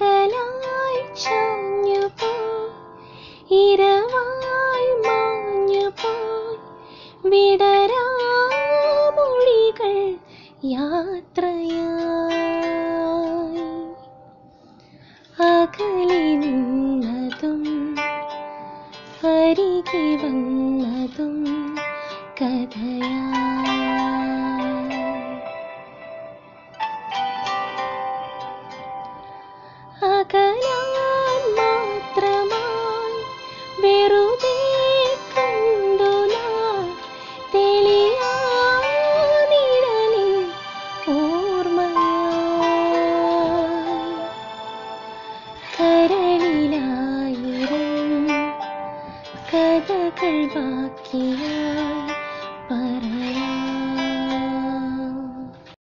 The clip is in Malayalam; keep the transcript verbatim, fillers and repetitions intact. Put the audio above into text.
പകലായി ചാഞ്ഞു പോയി ഇരവായി മാഞ്ഞു പോയി വിടരാമൊഴികൾ യാത്രയായി അകലെ നിന്നതും അരികെ വന്നതും കഥയായി.